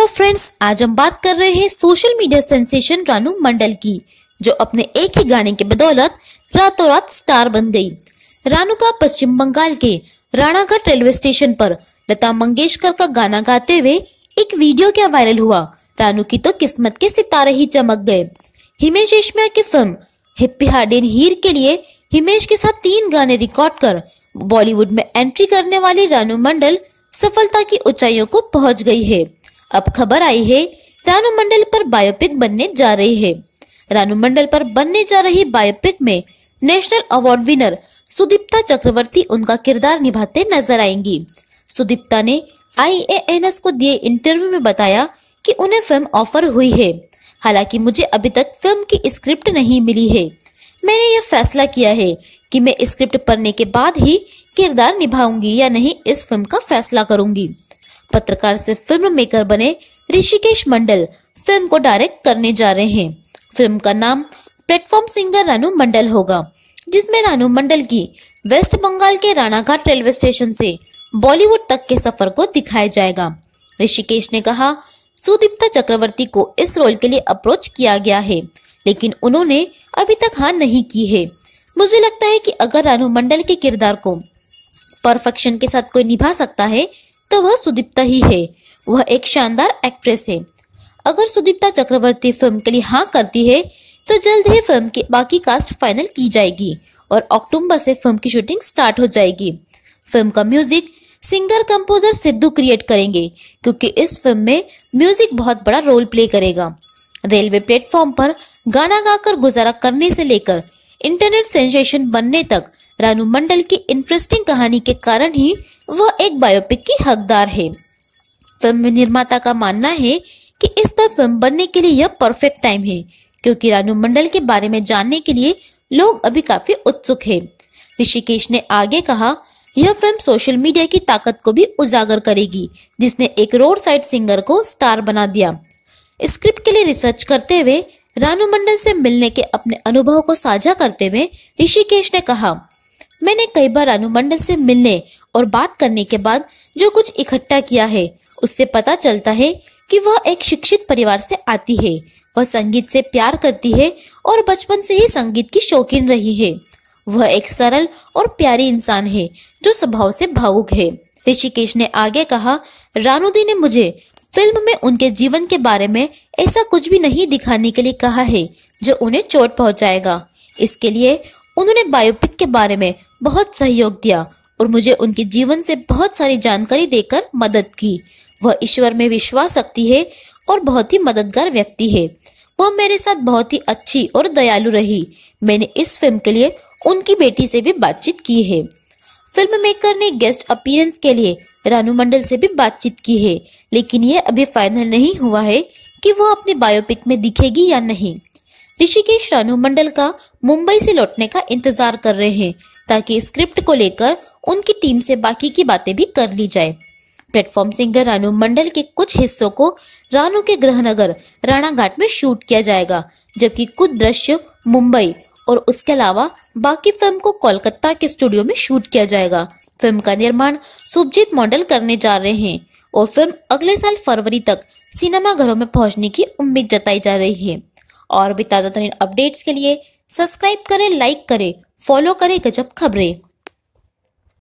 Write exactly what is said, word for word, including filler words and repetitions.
Friends, आज हम बात कर रहे हैं social media sensation Ranu Mandal की, जो अपने एक ही गाने के बदौलत रातों रात स्टार बन गई। रानू का पश्चिम बंगाल के राणाघाट रेलवे स्टेशन पर लता मंगेशकर का गाना गाते हुए एक वीडियो क्या वायरल हुआ। रानू की तो किस्मत के सितारे ही चमक गए। हिमेश रेशमिया की फिल्म हिप्पी हार्ड हीर के लिए हिमेश के साथ तीन गाने रिकॉर्ड कर बॉलीवुड में एंट्री करने वाली रानू मंडल सफलता की ऊंचाइयों को पहुंच गई है। अब खबर आई है रानू मंडल पर बायोपिक बनने जा रही है। रानू मंडल पर बनने जा रही बायोपिक में national award winner Sudipta Chakraborty उनका किरदार निभाते नजर आएंगी। सुदीप्ता ने आई ए एन एस को दिए इंटरव्यू में बताया कि उन्हें फिल्म ऑफर हुई है। हालांकि मुझे अभी तक फिल्म की स्क्रिप्ट नहीं मिली है। मैंने यह फैसला किया है कि मैं स्क्रिप्ट पढ़ने के बाद ही किरदार निभाऊंगी या नहीं, इस फिल्म का फैसला करूंगी। पत्रकार से फिल्म मेकर बने ऋषिकेश मंडल फिल्म को डायरेक्ट करने जा रहे हैं। फिल्म का नाम प्लेटफॉर्म सिंगर रानू मंडल होगा, जिसमें रानू मंडल की वेस्ट बंगाल के राणाघाट रेलवे स्टेशन से बॉलीवुड तक के सफर को दिखाया जाएगा। ऋषिकेश ने कहा, सुदीप्ता चक्रवर्ती को इस रोल के लिए अप्रोच किया गया है, लेकिन उन्होंने अभी तक हाँ नहीं की है। मुझे लगता है कि अगर रानू मंडल के किरदार को परफेक्शन के साथ कोई निभा सकता है तो वह सुदीप्ता ही है। वह एक शानदार एक्ट्रेस है। अगर सुदीप्ता चक्रवर्ती फिल्म के लिए हाँ करती है तो जल्द ही फिल्म की बाकी कास्ट फाइनल की जाएगी और अक्टूबर से फिल्म की शूटिंग स्टार्ट हो जाएगी। फिल्म का music singer composer Siddhu create करेंगे, क्योंकि इस फिल्म में म्यूजिक बहुत बड़ा रोल प्ले करेगा। रेलवे प्लेटफॉर्म पर गाना गाकर गुजारा करने से लेकर इंटरनेट सेंसेशन बनने तक रानू मंडल की इंटरेस्टिंग कहानी के कारण ही वह एक बायोपिक की हकदार है। फिल्म निर्माता का मानना है कि इस पर फिल्म बनने के लिए यह परफेक्ट टाइम है, क्योंकि रानू मंडल के बारे में जानने के लिए लोग अभी काफी उत्सुक हैं। ऋषिकेश ने आगे कहा, यह फिल्म सोशल मीडिया की ताकत को भी उजागर करेगी, जिसने एक रोड साइड सिंगर को स्टार बना दिया। स्क्रिप्ट के लिए रिसर्च करते हुए रानू मंडल से मिलने के अपने अनुभव को साझा करते हुए ऋषिकेश ने कहा, मैंने कई बार रानू मंडल से मिलने और बात करने के बाद जो कुछ इकट्ठा किया है, उससे पता चलता है कि वह एक शिक्षित परिवार से आती है। वह संगीत से प्यार करती है और बचपन से ही संगीत की शौकीन रही है। वह एक सरल और प्यारी इंसान है जो स्वभाव से भावुक है। ऋषिकेश ने आगे कहा, रानू दी ने मुझे फिल्म में उनके जीवन के बारे में ऐसा कुछ भी नहीं दिखाने के लिए कहा है जो उन्हें चोट पहुंचाएगा। इसके लिए उन्होंने बायोपिक के बारे में बहुत सहयोग दिया और मुझे उनके जीवन से बहुत सारी जानकारी देकर मदद की। वह ईश्वर में विश्वास रखती है और बहुत ही मददगार व्यक्ति है। वह मेरे साथ बहुत ही अच्छी और दयालु रही। मैंने इस फिल्म के लिए उनकी बेटी से भी बातचीत की है। फिल्म मेकर ने गेस्ट अपीयरेंस के लिए रानू मंडल से भी बातचीत की है, लेकिन यह अभी फाइनल नहीं हुआ है कि वह अपनी बायोपिक में दिखेगी या नहीं। ऋषिकेश रानू मंडल का मुंबई से लौटने का इंतजार कर रहे हैं, ताकि स्क्रिप्ट को लेकर उनकी टीम से बाकी की बातें भी कर ली जाए। प्लेटफॉर्म सिंगर रानू मंडल के कुछ हिस्सों को रानू के गृहनगर राणाघाट में शूट किया जाएगा, जबकि कुछ दृश्य मुंबई और उसके अलावा बाकी फिल्म को कोलकाता के स्टूडियो में शूट किया जाएगा। फिल्म का निर्माण शुभजीत मंडल करने जा रहे हैं और फिल्म अगले साल फरवरी तक सिनेमा घरों में पहुंचने की उम्मीद जताई जा रही है। और भी ताजा तरीन अपडेट्स के लिए सब्सक्राइब करें, लाइक करें, फॉलो करें गजब खबरें।